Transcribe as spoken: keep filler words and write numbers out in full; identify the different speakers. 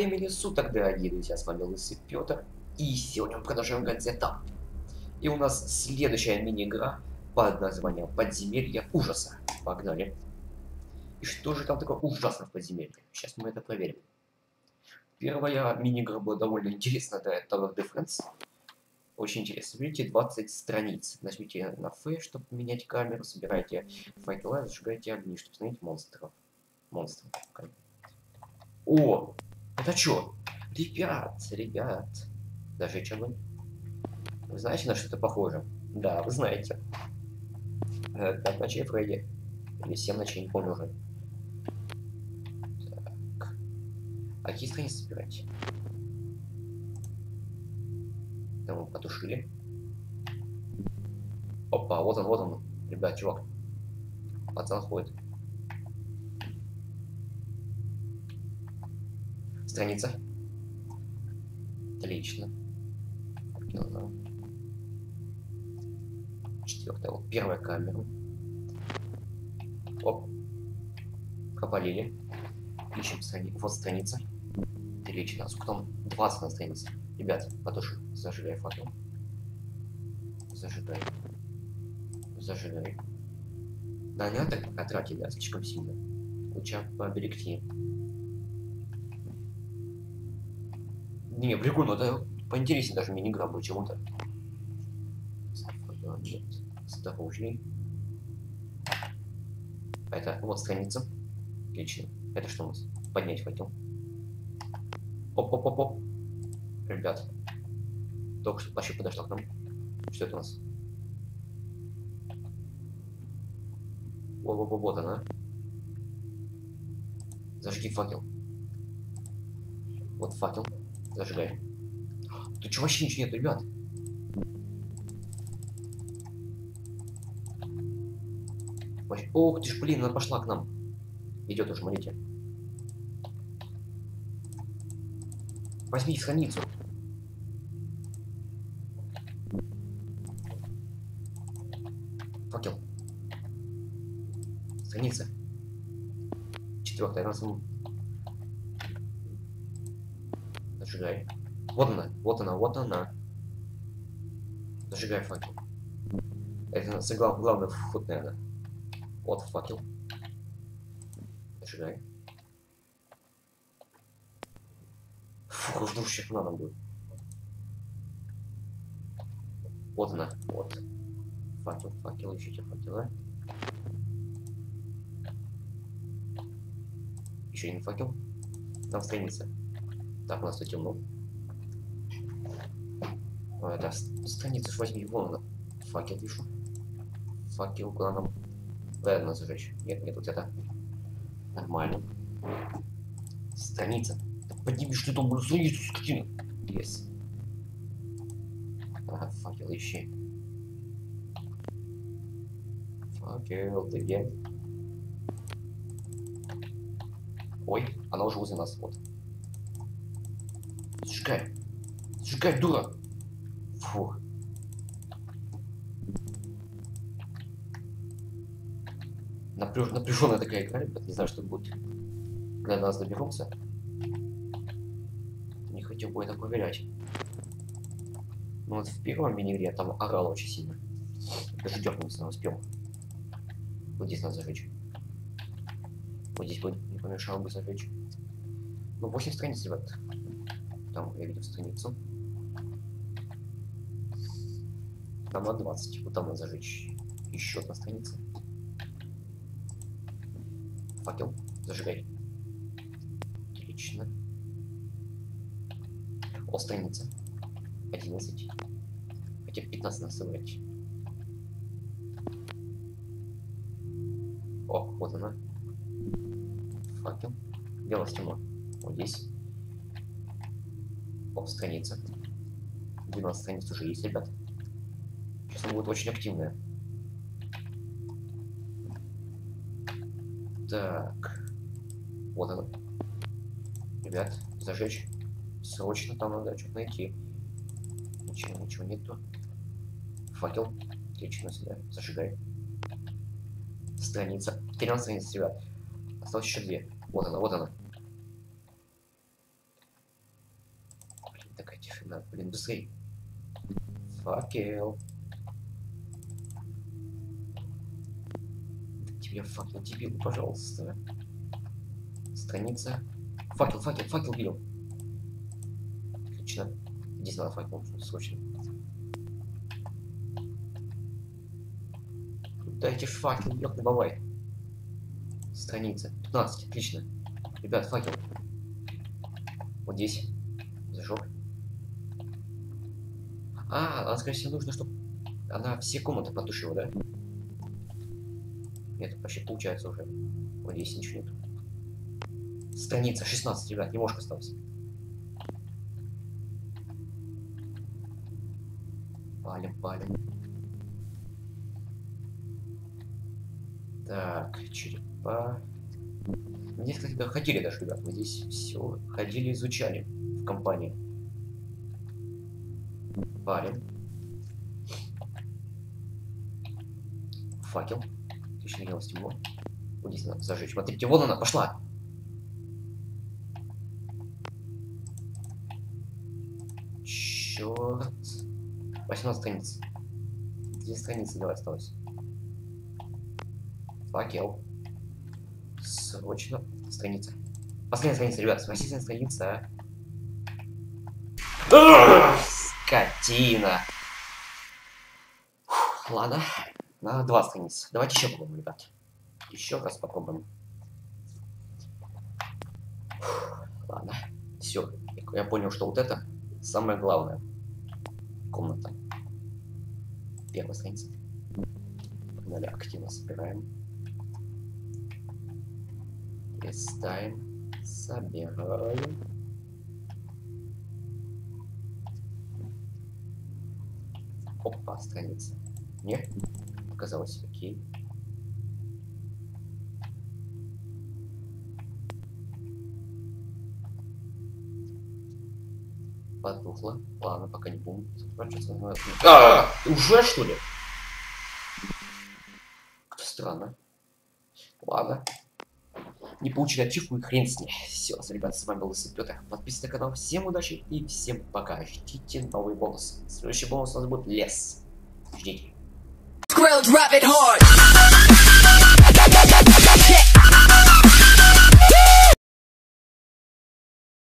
Speaker 1: времени суток, дорогие друзья, с вами Лысый Петр, и сегодня мы продолжаем играть за этап. И у нас следующая мини-игра под названием «Подземелье ужаса». Погнали. И что же там такое ужасно в подземелье? Сейчас мы это проверим. Первая мини-игра была довольно интересная, это Tower Defense. Очень интересно. Видите, двадцать страниц. Нажмите на F, чтобы менять камеру, собирайте факела, зажигайте огни, чтобы становить монстров. Монстров. О! Это чё? Ребят, ребят. Зажечь огонь. Вы знаете, на что это похоже? Да, вы знаете. Пять ночей Фредди. Или семь ночей, не помню уже. Так. А какие страницы собирать? Там мы потушили. Опа, вот он, вот он. Ребят, чувак. Пацан ходит. Страница. Отлично. Четвертая. Вот первая камера. Оп. Попалили. Ищем страницу. Вот страница. Отлично. Сколько там? двадцать на странице. Ребят, потуши. Зажигай факел. Зажигай. Зажигай. Да, не надо так потратить, да, слишком сильно. Лучше поберегти. Не, прикольно, да, поинтереснее даже мини-игра будет чему-то. Нет, осторожней. Это вот страница. Отлично. Это что у нас? Поднять факел. Оп-оп-оп-оп. Ребят. Только что вообще подошло к нам. Что это у нас? Во-во-во, вот она. Зажги факел. Вот факел. Зажигай. Тут чего вообще ничего нет, ребят? Ох ты ж, блин, она пошла к нам. Идет уже, смотрите. Возьми страницу. Факел. Страница. Четвертая. Раз. Зажигай. Вот она, вот она, вот она. Зажигай факел. Это глав, главный вход, наверное. Вот факел. Зажигай. Фух, жду, сейчас надо будет. Вот она, вот. Факел, факел, ищите факела. Еще один факел. Там страница. Так, у нас тут темно. Ой, да, страницу ж возьми, вон она. Факел вижу. Факел, куда нам? Ладно, зажечь. Нет, нет, вот это. Нормально. Страница. Да поднимешь ты там буду страницу, скотина. Yes. Ага, факел ищи. Факел, ты где? Ой, она уже возле нас, вот. Сжигай. Сжигай, дура. Фух. Напряж... Напряженная такая игра, ребят, не знаю, что будет. Когда до нас доберутся. Не хотел бы это проверять. Ну вот в первом мини-игре я там орал очень сильно. Даже дернулся, успел. Вот здесь надо зажечь. Вот здесь бы не помешало бы зажечь. Ну, восемь страниц, ребят. Там я видел страницу. Там на двадцать. Вот там надо зажечь. Еще одна страница. Факел. Зажигай. Отлично. О, страница. одиннадцать. Хотя пятнадцать надо собрать. О, вот она. Факел. Белая стена. Вот здесь. О, страница. двенадцать страниц уже есть, ребят. Сейчас она будет очень активная. Так. Вот она. Ребят, зажечь. Срочно там надо что-то найти. Ничего, ничего нету. Факел. Отлично, сюда. Зажигай. Страница. тринадцать страниц, ребят. Осталось еще две. Вот она, вот она. Да, блин, быстрей. Факел. Тебе факел, дебил, пожалуйста. Страница. Факел, факел, факел видел. Отлично. Здесь надо факел, нужно срочно. Дайте ж факел, ёбаный бабай. Страница. пятнадцать, отлично. Ребят, факел. Вот здесь. Зажег. А, она, скорее всего, нужно, чтобы она все комнаты потушила, да? Нет, почти получается уже. Вот здесь ничего нет. Страница шестнадцать, ребят, немножко осталось. Палим, палим. Так, черепа. Здесь, кстати, ходили даже, ребят. Мы здесь все ходили, изучали в компании. Палим. Факел. Отлично, дело стекло. Вот здесь надо зажечь. Смотрите, вон она пошла. Черт. восемнадцать страниц. Две страницы, давай, осталось. Факел. Срочно. Страница. Последняя страница, ребят. Последняя страница. Скотина. Фух, ладно. На два страницы. Давайте еще попробуем, ребят. Еще раз попробуем. Фух, ладно. Все. Я понял, что вот это самое главное. Комната. Первая страница. Погнали, активно собираем. Листаем. Собираем. Опа, страница. Нет? Показалось, окей. Потухло. Ладно, пока не будем. А, уже что ли? Странно. Ладно. Не получили ачивку и хрен с ней. Все, ребята, с вами был Петр. Подписывайтесь на канал. Всем удачи и всем пока. Ждите новый бонус. Следующий бонус у нас будет лес. Ждите.